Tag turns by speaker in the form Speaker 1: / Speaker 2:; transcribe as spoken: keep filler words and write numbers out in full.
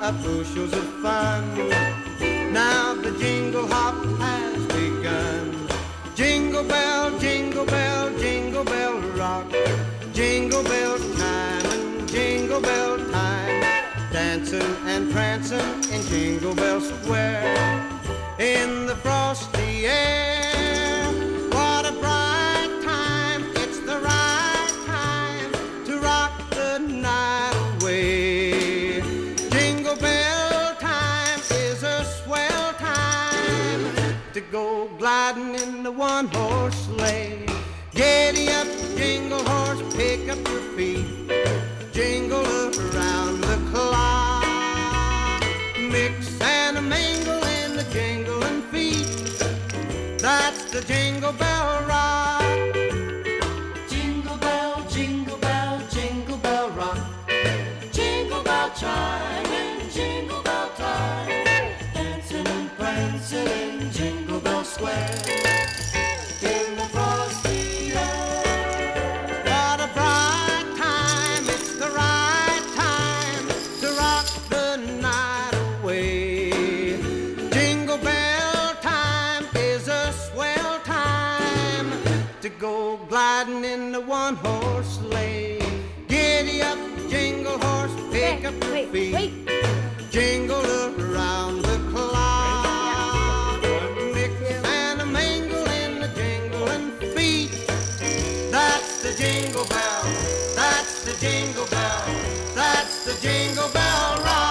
Speaker 1: of bushels of fun. Now the jingle hop has begun. Jingle bell, jingle bell, jingle bell rock. Jingle bell time and jingle bell time. Dancing and prancing in Jingle Bell Square. In the frosty air, what a bright time. It's the right time to rock the night away. Jingle bell time is a swell time to go gliding in the one-horse sleigh. Giddy up, jingle horse, pick up your feet. Jingle around the clock. Mix and a mingle in the jingling feet. That's the Jingle Bell Rock.
Speaker 2: Jingle bell, jingle bell, jingle bell rock. Jingle bell chime and jingle bell time. Dancing and prancing in Jingle Bell Square. In the frosty air.
Speaker 1: What a bright time, it's the right time to rock the night away. Jingle bell time is a swell time to go gliding in the one-horse sleigh. Giddy up, jingle horse, pick up your
Speaker 3: Wait,
Speaker 1: feet.
Speaker 3: wait.
Speaker 1: Jingle around the clock. Mix and a mingle in the jingling feet. That's the Jingle Bell, that's the Jingle Bell, that's the Jingle Bell Rock.